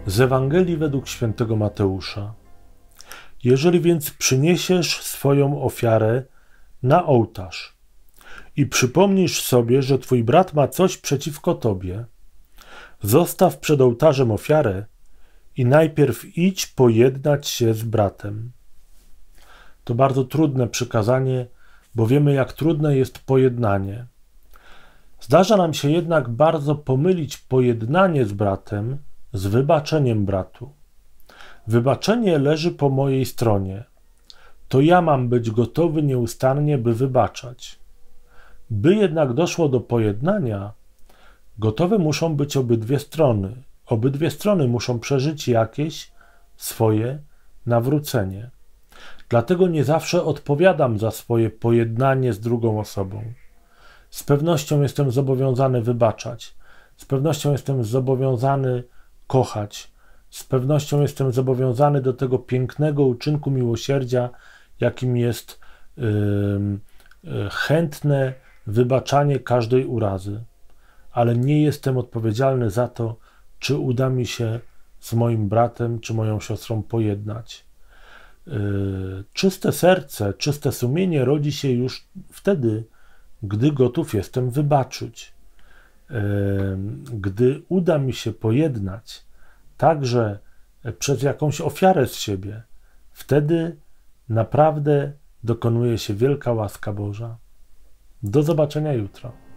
Z Ewangelii według świętego Mateusza. Jeżeli więc przyniesiesz swoją ofiarę na ołtarz i przypomnisz sobie, że twój brat ma coś przeciwko tobie, zostaw przed ołtarzem ofiarę i najpierw idź pojednać się z bratem. To bardzo trudne przykazanie, bo wiemy, jak trudne jest pojednanie. Zdarza nam się jednak bardzo pomylić pojednanie z bratem z wybaczeniem bratu. Wybaczenie leży po mojej stronie. To ja mam być gotowy nieustannie, by wybaczać. By jednak doszło do pojednania, gotowe muszą być obydwie strony. Obydwie strony muszą przeżyć jakieś swoje nawrócenie. Dlatego nie zawsze odpowiadam za swoje pojednanie z drugą osobą. Z pewnością jestem zobowiązany wybaczać. Z pewnością jestem zobowiązany kochać. Z pewnością jestem zobowiązany do tego pięknego uczynku miłosierdzia, jakim jest chętne wybaczanie każdej urazy. Ale nie jestem odpowiedzialny za to, czy uda mi się z moim bratem, czy moją siostrą pojednać. Czyste serce, czyste sumienie rodzi się już wtedy, gdy gotów jestem wybaczyć. Gdy uda mi się pojednać, także przez jakąś ofiarę z siebie, wtedy naprawdę dokonuje się wielka łaska Boża. Do zobaczenia jutro.